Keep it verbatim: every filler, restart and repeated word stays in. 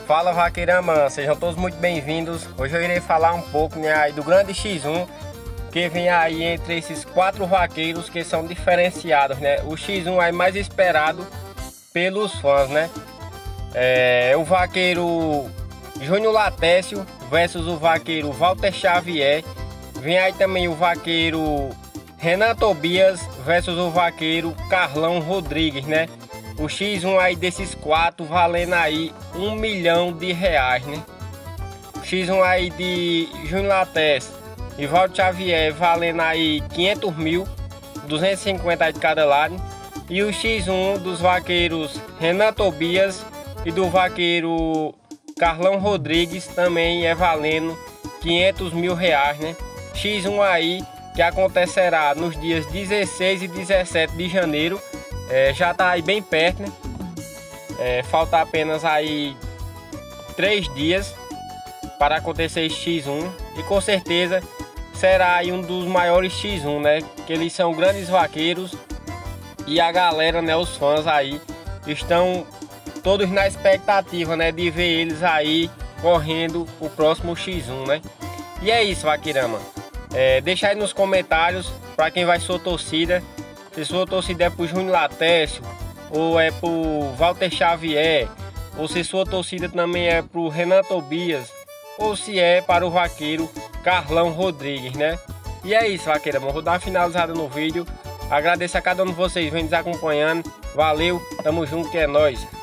Fala vaqueirama, sejam todos muito bem-vindos. Hoje eu irei falar um pouco, né, aí do grande X um que vem aí entre esses quatro vaqueiros que são diferenciados, né? O X um aí mais esperado pelos fãs, né? É o vaqueiro Júnior Latécio versus o vaqueiro Walter Xavier. Vem aí também o vaqueiro Renan Tobias versus o vaqueiro Carlão Rodrigues, né? O X um aí desses quatro valendo aí um milhão de reais, né? O X um aí de Júnior Latécio e Walter Xavier valendo aí quinhentos mil, duzentos e cinquenta de cada lado. E o X um dos vaqueiros Renan Tobias e do vaqueiro Carlão Rodrigues também é valendo quinhentos mil reais, né? X um aí que acontecerá nos dias dezesseis e dezessete de janeiro. É, já tá aí bem perto, né? É, falta apenas aí três dias para acontecer esse X um e com certeza será aí um dos maiores X um, né? Que eles são grandes vaqueiros e a galera, né? Os fãs aí estão todos na expectativa, né? De ver eles aí correndo o próximo X um, né? E é isso, vaqueirama. É, deixa aí nos comentários para quem vai sua torcida. Se sua torcida é pro Júnior Latécio, ou é pro Walter Xavier, ou se sua torcida também é pro Renan Tobias, ou se é para o vaqueiro Carlão Rodrigues, né? E é isso, vaqueirama. Vou dar uma finalizada no vídeo. Agradeço a cada um de vocês que vem nos acompanhando. Valeu, tamo junto, que é nóis.